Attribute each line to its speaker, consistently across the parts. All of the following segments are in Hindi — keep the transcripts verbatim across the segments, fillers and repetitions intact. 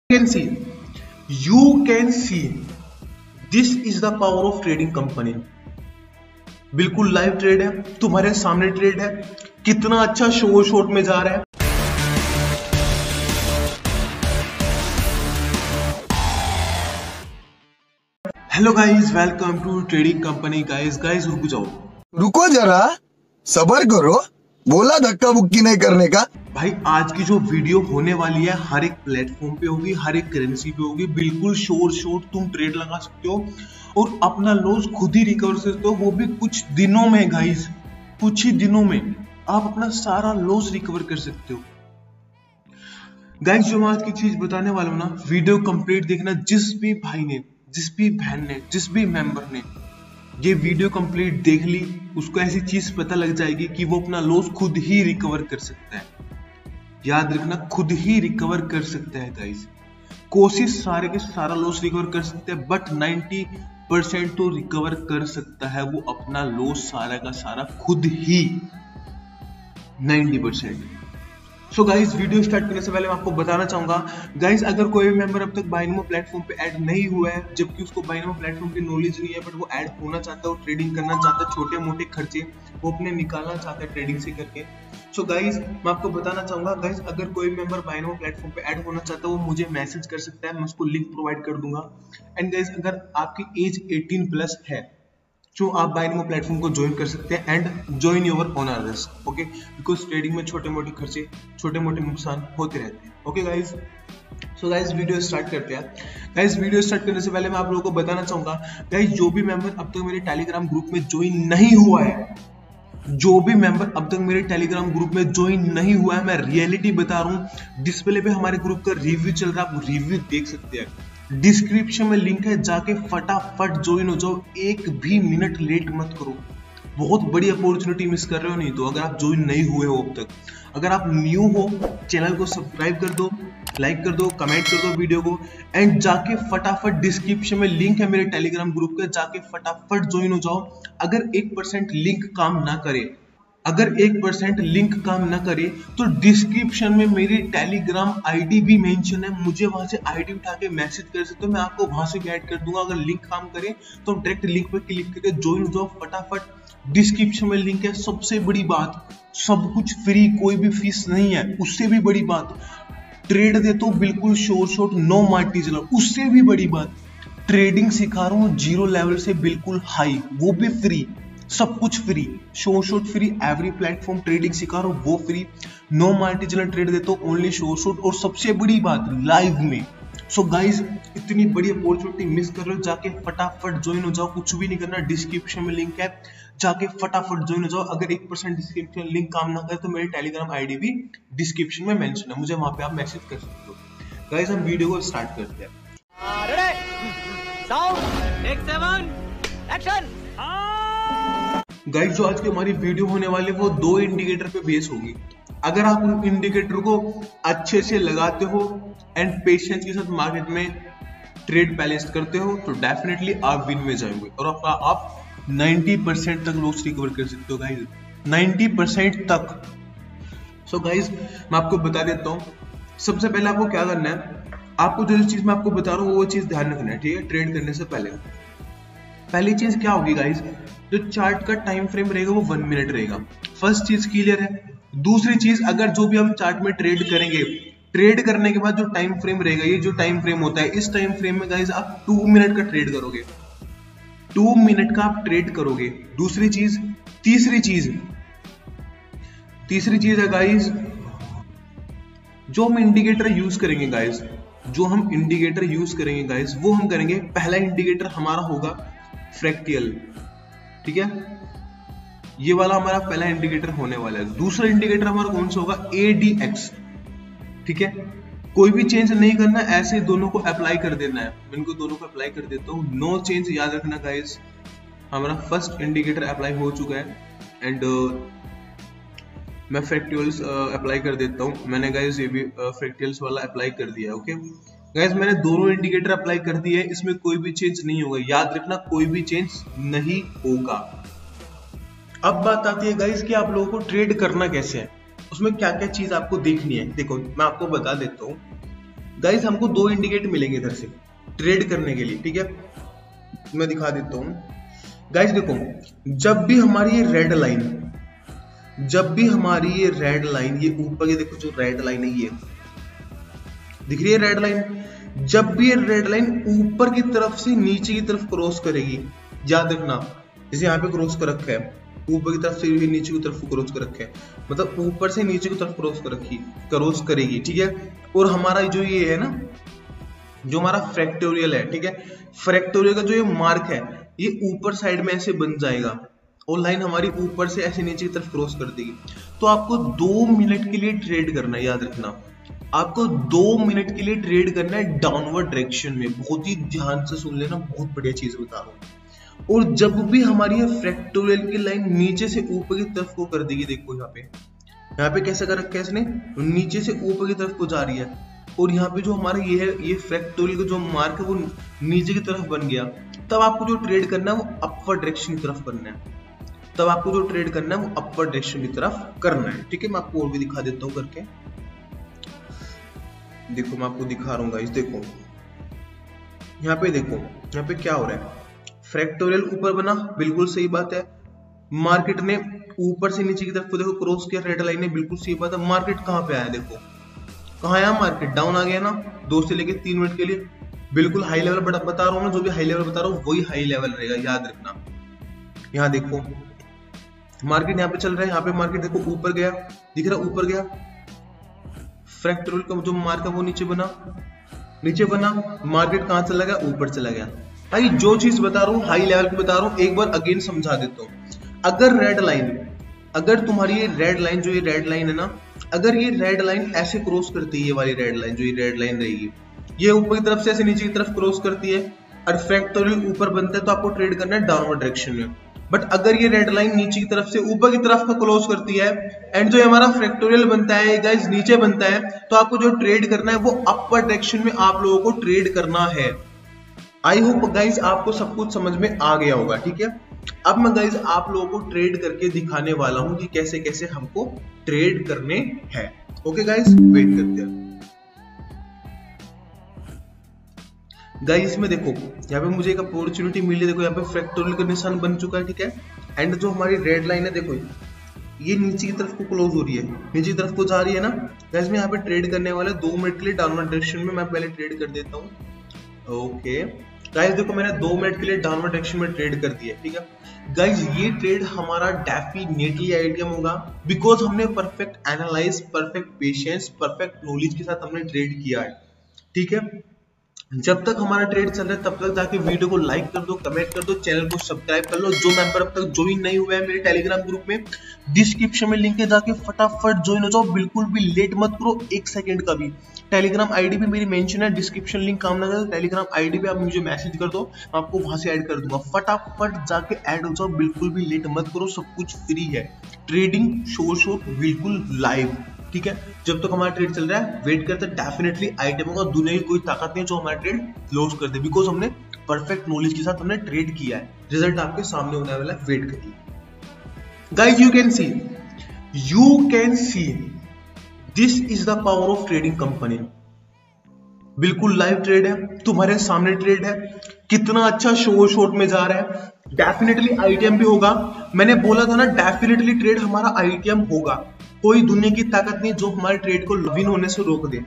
Speaker 1: can see, you can see, this is the power of trading company। बिल्कुल लाइव ट्रेड है, तुम्हारे सामने ट्रेड है, कितना अच्छा शो शॉट में जा रहा है। Hello guys, welcome to trading company. Guys guys रुक जाओ,
Speaker 2: रुको जरा, सबर करो, बोला धक्का बुक्की नहीं करने का।
Speaker 1: भाई आज की जो वीडियो होने वाली है हर एक प्लेटफॉर्म पे होगी, हर एक करेंसी पे होगी, बिल्कुल शोर शोर तुम ट्रेड लगा सकते हो और अपना लॉस खुद ही रिकवर कर सकते हो, वो भी कुछ दिनों में। गाइस कुछ ही दिनों में आप अपना सारा लॉस रिकवर कर सकते हो। गाइस जो मैं आज की चीज बताने वाला हूं ना, वीडियो कंप्लीट देखना। जिस भी भाई ने, जिस भी बहन ने, जिस भी मेंबर ने ये वीडियो कंप्लीट देख ली, उसको ऐसी चीज पता लग जाएगी कि वो अपना लॉस खुद ही रिकवर कर सकता है। याद रखना, खुद ही रिकवर कर सकता है गाइस। कोशिश सारे के सारा लॉस रिकवर कर सकते हैं, बट नब्बे परसेंट तो रिकवर कर सकता है वो अपना लॉस सारा का सारा खुद ही, नब्बे percent. So guys video start करने से पहले मैं आपको बताना चाहूंगा गाइस, अगर कोई भी मेंबर अब तक बाइनोमो प्लेटफॉर्म पे ऐड नहीं हुआ है, जबकि उसको बाइनोमो प्लेटफॉर्म की नॉलेज नहीं है, बट वो ऐड होना चाहता है, वो ट्रेडिंग करना चाहता है, छोटे मोटे खर्चे वो अपने निकालना चाहता है ट्रेडिंग से करके। सो गाइस मैं आपको बताना चाहूंगा गाइस, अगर कोई मेंबर बाइनोमो प्लेटफॉर्म पे ऐड होना चाहता है वो मुझे मैसेज कर सकता है, मैं उसको लिंक प्रोवाइड कर दूंगा। एंड गाइस अगर आपकी एज अठारह प्लस है जो आप बाइनोमो प्लेटफॉर्म को ज्वाइन कर सकते हैं and join your owner risk, okay, because trading में छोटे मोटे खर्चे, छोटे मोटे नुकसान होते रहते हैं। Okay guys, so guys video start करते हैं। गाइस वीडियो स्टार्ट करने से पहले मैं आप लोगों को बताना चाहूंगा गाइस, जो भी मेंबर अब तक मेरे टेलीग्राम ग्रुप में ज्वाइन नहीं हुआ है, जो भी मेंबर अब तक मेरे टेलीग्राम ग्रुप में ज्वाइन नहीं हुआ है, मैं रियलिटी बता रहा हूँ, डिस्प्ले पे हमारे ग्रुप का रिव्यू चल रहा है, आप रिव्यू देख सकते हैं, डिस्क्रिप्शन में लिंक है, जाके फटाफट ज्वाइन हो जाओ, एक भी मिनट लेट मत करो। बहुत बड़ी अपॉर्चुनिटी मिस कर रहे हो नहीं तो, अगर आप ज्वाइन नहीं हुए हो अब तक। अगर आप न्यू हो, चैनल को सब्सक्राइब कर दो, लाइक कर दो, कमेंट कर दो वीडियो को, एंड जाके फटाफट डिस्क्रिप्शन में लिंक है मेरे टेलीग्राम ग्रुप का, जाके फटाफट ज्वाइन हो जाओ। अगर एक परसेंट लिंक काम ना करे, अगर एक परसेंट लिंक काम ना करे तो डिस्क्रिप्शन में मेरी टेलीग्राम आईडी भी मेंशन है, मुझे वहां से आईडी उठा के मैसेज कर सकते हो, मैं आपको वहां से भी ऐड कर दूंगा। अगर लिंक काम करे तो डायरेक्ट लिंक पर क्लिक करके ज्वाइन हो जाओ फटाफट। डिस्क्रिप्शन में लिंक है। सबसे बड़ी बात, सब कुछ फ्री, कोई भी फीस नहीं है। उससे भी बड़ी बात, ट्रेड देते हो बिल्कुल शोर शॉट, नो मार्टिजन। उससे भी बड़ी बात, ट्रेडिंग सिखा रहा हूँ जीरो लेवल से बिल्कुल हाई, वो भी फ्री, सब कुछ free, show shot free, every platform trading सिखा रहा हूं वो फ्री, नो मार्जिनल ट्रेड देता हूं, ओनली शो शॉट, और सबसे बड़ी बात लाइव में। सो गाइस इतनी बड़ी अपॉर्चुनिटी मिस कर रहे हो, जाके फटाफट ज्वाइन हो जाओ, कुछ भी नहीं करना, डिस्क्रिप्शन में लिंक है, जाके फटाफट ज्वाइन हो जाओ। अगर एक परसेंट डिस्क्रिप्शन लिंक काम ना करे तो मेरी टेलीग्राम आईडी भी डिस्क्रिप्शन में मेंशन है, मुझे वहां पे आप मैसेज कर सकते हो। गाइस हम वीडियो को स्टार्ट करते हैं। गाइस जो आज की हमारी वीडियो होने वाली है वो दो इंडिकेटर पे बेस होगी। अगर आप उन इंडिकेटर को अच्छे से लगाते हो एंड पेशेंस के साथ मार्केट में ट्रेड बैलेंस करते हो तो डेफिनेटली आप विन में जाएंगे और आपका आप नब्बे परसेंट तक लॉस रिकवर कर सकते हो गाइस, नब्बे परसेंट तक। सो so गाइस मैं आपको बता देता हूँ, सबसे पहले आपको क्या करना है, आपको जो चीज मैं आपको बता रहा हूँ वो चीज ध्यान रखना है, ठीक है, ट्रेड करने से पहले। पहली चीज क्या होगी गाइस, जो चार्ट का टाइम फ्रेम रहेगा वो वन मिनट रहेगा। फर्स्ट चीज क्लियर है। दूसरी चीज, अगर जो भी हम चार्ट में ट्रेड करेंगे, ट्रेड करने के बाद जो टाइम फ्रेम रहेगा, ये जो टाइम फ्रेम होता है, इस टाइम फ्रेम में गाइस आप टू मिनट का ट्रेड करोगे, टू मिनट का आप ट्रेड करोगे। दूसरी चीज, तीसरी चीज तीसरी चीज है गाइस, जो हम इंडिकेटर यूज करेंगे गाइस, जो हम इंडिकेटर यूज करेंगे गाइस, वो हम करेंगे, पहला इंडिकेटर हमारा होगा फ्रैक्टियल, ठीक है, ये वाला हमारा पहला इंडिकेटर होने वाला है। दूसरा इंडिकेटर हमारा कौन सा होगा, ए डी एक्स, ठीक है, कोई भी चेंज नहीं करना, ऐसे दोनों को अप्लाई कर देना है। मैं इनको दोनों को अप्लाई कर देता हूँ, नो चेंज, याद रखना गाइस। हमारा फर्स्ट इंडिकेटर अप्लाई हो चुका है एंड uh, मैं फ्रैक्टियल्स अप्लाई uh, कर देता हूँ। मैंने गाइस ये भी फ्रैक्टियल्स uh, वाला अप्लाई कर दिया है। ओके गाइस मैंने दोनों इंडिकेटर अप्लाई कर दिए, इसमें कोई भी चेंज नहीं होगा, याद रखना कोई भी चेंज नहीं होगा। अब बात आती है गाइस कि आप लोगों को ट्रेड करना कैसे है, उसमें क्या क्या चीज आपको देखनी है। देखो मैं आपको बता देता हूँ, गाइस हमको दो इंडिकेट मिलेंगे इधर से ट्रेड करने के लिए, ठीक है। मैं दिखा देता हूँ गाइस, देखो जब भी हमारी ये रेड लाइन, जब भी हमारी ये रेड लाइन, ये ऊपर ये देखो जो रेड लाइन है, ये दिख रही है रेड लाइन, जब भी ये रेड लाइन ऊपर की तरफ से नीचे की तरफ क्रॉस करेगी, याद रखना, जैसे यहाँ पे क्रॉस कर रखा है, ऊपर की तरफ से नीचे की तरफ क्रॉस कर रखा है, मतलब ऊपर से नीचे की तरफ क्रॉस कर रखी क्रॉस करेगी, ठीक है। और हमारा जो ये है ना, जो हमारा फैक्टोरियल है, ठीक है, फैक्टोरियल का जो ये मार्क है ये ऊपर साइड में ऐसे बन जाएगा और लाइन हमारी ऊपर से ऐसे नीचे की तरफ क्रॉस कर देगी। तो आपको दो मिनट के लिए ट्रेड करना है, याद रखना, आपको दो मिनट के लिए ट्रेड करना है डाउनवर्ड डायरेक्शन में। बहुत ही ध्यान से सुन लेना, बहुत बढ़िया चीज बता रहा हूँ। और जब भी हमारी ये फैक्टोरियल की लाइन नीचे से ऊपर की तरफ को कर देगी, देखो यहाँ पे, यहाँ पे कैसे कर रखा है इसने, नीचे से ऊपर की तरफ को जा रही है, और यहाँ पे जो हमारा ये है, ये फैक्टोरियल का जो मार्क है वो नीचे की तरफ बन गया, तब आपको जो ट्रेड करना है वो अपवर्ड डायरेक्शन की तरफ करना है, तब आपको जो ट्रेड करना है वो अपवर्ड डायरेक्शन की तरफ करना है, ठीक है। मैं आपको और भी दिखा देता हूँ करके, देखो मैं आपको दिखा रहा हूँ गाइस, देखो यहाँ पे, देखो यहाँ पे क्या हो रहा है, फैक्टोरियल ऊपर बना, बिल्कुल सही बात है, मार्केट ने ऊपर से नीचे की तरफ को देखो क्रॉस किया रेड लाइन ने, बिल्कुल सही बात है। मार्केट कहाँ पे आया, देखो कहाँ आया, मार्केट डाउन आ गया ना, दो से लेके तीन मिनट के लिए, बिल्कुल हाई लेवल बता रहा हूँ ना, जो भी हाई लेवल बता रहा हूँ वही हाई लेवल रहेगा, याद रखना। यहाँ देखो मार्केट यहाँ पे चल रहा है, यहाँ पे मार्केट देखो ऊपर गया, दिख रहा ऊपर गया, फैक्टोरियल का जो मार्क है वो नीचे बना, नीचे बना, मार्केट कहाँ चला गया, ऊपर चला गया। भाई जो चीज बता रहा हूँ हाई लेवल पे बता रहा हूँ, एक बार अगेन समझा देता हूँ। अगर रेड लाइन, अगर तुम्हारी ये रेड लाइन, जो ये रेड लाइन है ना, अगर ये रेड लाइन ऐसे क्रॉस करती है, ये वाली रेड लाइन, जो ये रेड लाइन रहेगी, ये ऊपर की तरफ से ऐसे नीचे की तरफ क्रॉस करती है और फैक्टोरियल ऊपर बनता है, तो आपको ट्रेड करना है डाउनवर्ड डायरेक्शन में। बट अगर ये रेड लाइन नीचे की तरफ से ऊपर की तरफ का क्लोज करती है एंड जो हमारा फैक्टोरियल बनता है गाइस नीचे बनता है, तो आपको जो ट्रेड करना है वो अपर डायरेक्शन में आप लोगों को ट्रेड करना है। आई होप गाइस आपको सब कुछ समझ में आ गया होगा, ठीक है। अब मैं गाइस आप लोगों को ट्रेड करके दिखाने वाला हूं कि कैसे कैसे हमको ट्रेड करने हैं। ओके गाइस, वेट करते हैं गाइस। इसमें देखो यहाँ पे मुझे एक अपॉर्चुनिटी मिली है, देखो यहाँ पे फैक्टोरियल का निशान बन चुका है, ठीक है। एंड जो हमारी रेड लाइन है देखो ये नीचे की तरफ को क्लोज हो रही है, नीचे की तरफ को जा रही है ना गाइस। मैं यहाँ पे ट्रेड करने वाला दो मिनट के लिए डाउनवर्ड डायरेक्शन में, मैं पहले ट्रेड कर देता हूँ। ओके गाइस देखो मैंने दो मिनट के लिए डाउनवर्ड डायरेक्शन में ट्रेड कर दिया, ठीक है गाइस। ये ट्रेड हमारा डेफिनेटली आइडियम होगा, बिकॉज हमने perfect analyse, perfect patience, perfect knowledge के साथ हमने ट्रेड किया है, ठीक है। जब तक हमारा ट्रेड चल रहा है तब तक जाके वीडियो को लाइक कर दो, कमेंट कर दो, चैनल को सब्सक्राइब कर लो। जो मेंबर अब तक ज्वाइन नहीं हुआ है मेरे टेलीग्राम ग्रुप में, डिस्क्रिप्शन में लिंक है, जाके फटाफट ज्वाइन हो जाओ, बिल्कुल भी लेट मत करो एक सेकंड का भी। टेलीग्राम आईडी भी मेरी मेंशन है, डिस्क्रिप्शन लिंक काम ना करे, टेलीग्राम आईडी पे आप मुझे मैसेज कर दो, मैं आपको वहां से ऐड कर दूंगा। फटाफट जाके ऐड हो जाओ, बिल्कुल भी लेट मत करो, सब कुछ फ्री है। ट्रेडिंग शोर शोर बिल्कुल लाइव, ठीक है। जब तक हमारा ट्रेड चल रहा है वेट करते, डेफिनेटली आइटम होगा, दुनिया की कोई ताकत नहीं जो हमारा ट्रेड लॉस कर दे, बिकॉज हमने परफेक्ट नॉलेज के साथ हमने ट्रेड किया है। रिजल्ट आपके सामने होने वाला है, वेट करिए guys. You can see, you can see this is the power of trading company. बिल्कुल लाइव ट्रेड है, तुम्हारे सामने ट्रेड है, कितना अच्छा शोर शॉट में जा रहा है। डेफिनेटली आईटीएम भी होगा, मैंने बोला था ना डेफिनेटली ट्रेड हमारा आईटीएम होगा। कोई दुनिया की ताकत नहीं जो हमारे ट्रेड को विन होने से रोक दे।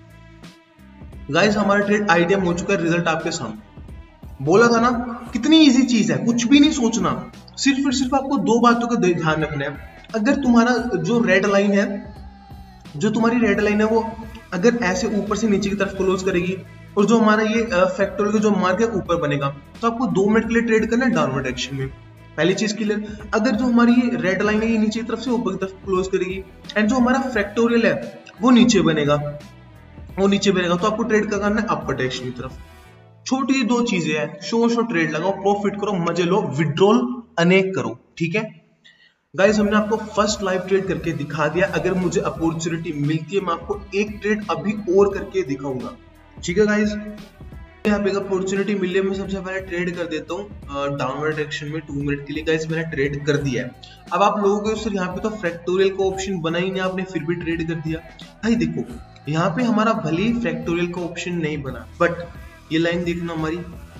Speaker 1: गाइस हमारा ट्रेड आईटीएम हो चुका है, रिजल्ट आपके सामने। बोला था ना कितनी इजी चीज है, कुछ भी नहीं सोचना, सिर्फ और सिर्फ आपको दो बातों का ध्यान रखना है। अगर तुम्हारा जो रेड लाइन है, जो तुम्हारी रेड लाइन है वो अगर ऐसे ऊपर से नीचे की तरफ क्लोज करेगी और जो हमारा ये फैक्टोरियल का जो मार्क है ऊपर बनेगा, तो आपको दो मिनट के लिए ट्रेड करना है डाउनवर्ड डायरेक्शन में। पहली चीज क्लियर। अगर जो हमारी ये रेड लाइन है ये नीचे की तरफ से ऊपर की तरफ क्लोज करेगी एंड जो हमारा फैक्टोरियल है वो नीचे बनेगा, वो नीचे बनेगा, तो आपको ट्रेड करना है अपर डायरेक्शन की तरफ। छोटी दो चीजें हैं, शो शो ट्रेड लगाओ, प्रॉफिट करो, मजे लो, विड्रॉल अनेक करो, ठीक है गाइस। हमने आपको फर्स्ट लाइव ट्रेड करके दिखा दिया। अगर मुझे अपॉर्चुनिटी मिलती है मैं आपको एक ट्रेड अभी और करके दिखाऊंगा, ठीक है गाइस। यहाँ पे अपॉर्चुनिटी मिली है, मैं सबसे पहले ट्रेड कर देता हूँ डाउनवर्ड डायरेक्शन में टू मिनट के लिए। गाइस मैंने ट्रेड कर दिया है। अब आप लोगों को सर यहाँ पे तो फैक्टोरियल का ऑप्शन बना ही नहीं, आपने फिर भी ट्रेड कर दिया। भाई देखो यहाँ पे हमारा भले ही फैक्टोरियल का ऑप्शन नहीं बना, बट ये लाइन देखना हमारी,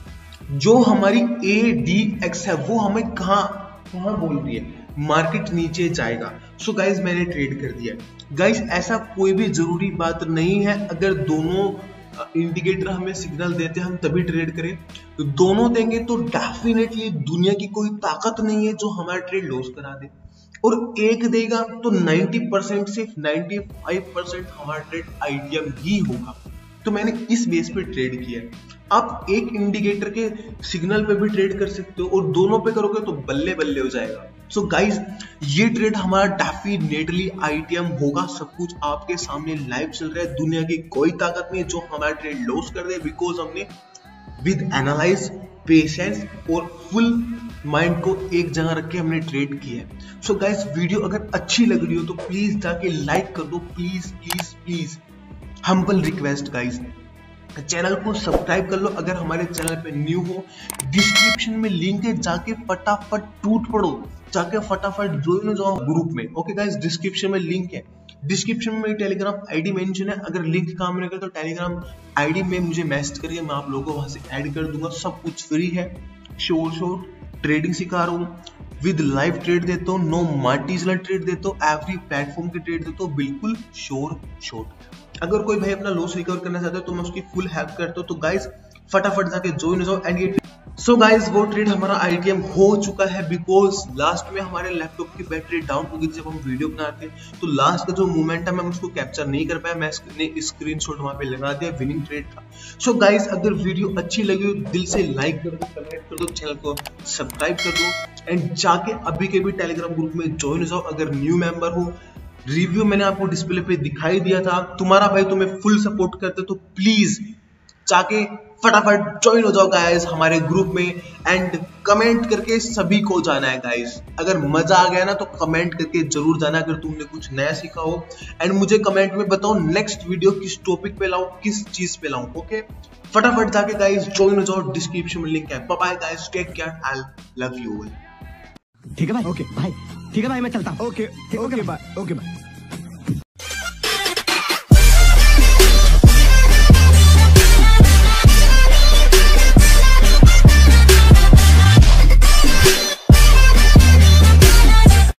Speaker 1: जो हमारी ए डी एक्स है वो हमें कहाँ कहाँ बोल रही है, मार्केट नीचे जाएगा। सो गाइज मैंने ट्रेड कर दिया। गाइज ऐसा कोई भी जरूरी बात नहीं है, अगर दोनों इंडिकेटर हमें सिग्नल देते हैं हम तभी ट्रेड करें, तो दोनों देंगे तो डेफिनेटली दुनिया की कोई ताकत नहीं है जो हमारा ट्रेड लॉस करा दे, और एक देगा तो नब्बे परसेंट से पचानवे परसेंट हमारा ट्रेड आईटीएम ही होगा। तो मैंने इस बेस पे ट्रेड किया है। आप एक इंडिकेटर के सिग्नल पे भी ट्रेड कर सकते हो और दोनों पे करोगे तो बल्ले बल्ले हो जाएगा। सो so गाइज ये ट्रेड हमारा डेफिनेटली आईटीएम होगा, सब कुछ आपके सामने लाइव चल रहा है, दुनिया की कोई ताकत नहीं है जो हमारा ट्रेड लॉस कर दे, बिकॉज हमने विद एनालाइज, पेशेंस और फुल माइंड को एक जगह रख के हमने ट्रेड किया है। सो गाइज वीडियो अगर अच्छी लग रही हो तो प्लीज जाके लाइक कर दो, please please please, humble request guys. Channel को सब्सक्राइब कर लो अगर हमारे चैनल पे न्यू हो, डिस्क्रिप्शन में लिंक है, जाके फटाफट टूट पड़ो, जाके फटाफट ज्वाइन हो जाओ ग्रुप में। ओके गाइस, डिस्क्रिप्शन में लिंक है, डिस्क्रिप्शन में टेलीग्राम आईडी मेंशन है, अगर लिंक काम नहीं करे तो टेलीग्राम आईडी में मुझे मैसेज करिए, मैं आप लोगों को वहां से ऐड कर दूंगा। सब कुछ फ्री है, शोर शोर ट्रेडिंग सिखा रहा हूँ, विद लाइव ट्रेड देता हूँ, नो मार्टिजनल ट्रेड देता हूँ, एवरी प्लेटफॉर्म की ट्रेड देता हूँ, बिल्कुल शोर शॉर्ट। अगर कोई भाई अपना लॉस रिकवर करना चाहता है तो मैं उसकी फुल हेल्प करता हूँ। तो गाइस फटाफट जाके ज्वाइन हो जाओ एंड ये सो गाइस वो ट्रेड हमारा आईटीएम हो चुका है, बिकॉज लास्ट में हमारे लैपटॉप की बैटरी डाउन हो गई जब हम वीडियो बनाते हैं, तो लास्ट का जो मोमेंटम है हम उसको कैप्चर नहीं कर पाया, मैं स्क्रीनशॉट वहां पे लगा दिया, विनिंग ट्रेड था। सो गाइस अगर वीडियो अच्छी लगी हो दिल से लाइक कर दो, कमेंट कर दो, चैनल को सब्सक्राइब कर दो एंड जाके अभी के भी टेलीग्राम ग्रुप में ज्वाइन हो जाओ अगर न्यू मेंबर हो। रिव्यू मैंने आपको डिस्प्ले पे दिखाई दिया था, तुम्हारा भाई तुम्हें फुल सपोर्ट करते, तो प्लीज जाके फटाफट ज्वाइन हो जाओ गाइस हमारे ग्रुप में एंड कमेंट करके सभी को जाना है गाइस। अगर मजा आ गया ना तो कमेंट करके जरूर जाना अगर तुमने कुछ नया सीखा हो, एंड मुझे कमेंट में बताओ नेक्स्ट वीडियो किस टॉपिक पे लाऊं, किस चीज पे लाऊं। ओके फटाफट जाके गाइस ज्वाइन हो जाओ, डिस्क्रिप्शन में लिंक है। Bye bye guys, take care, I love you all.
Speaker 3: ठीक है भाई, ओके भाई, ठीक है भाई मैं चलता हूँ। Okay okay bye, okay bye.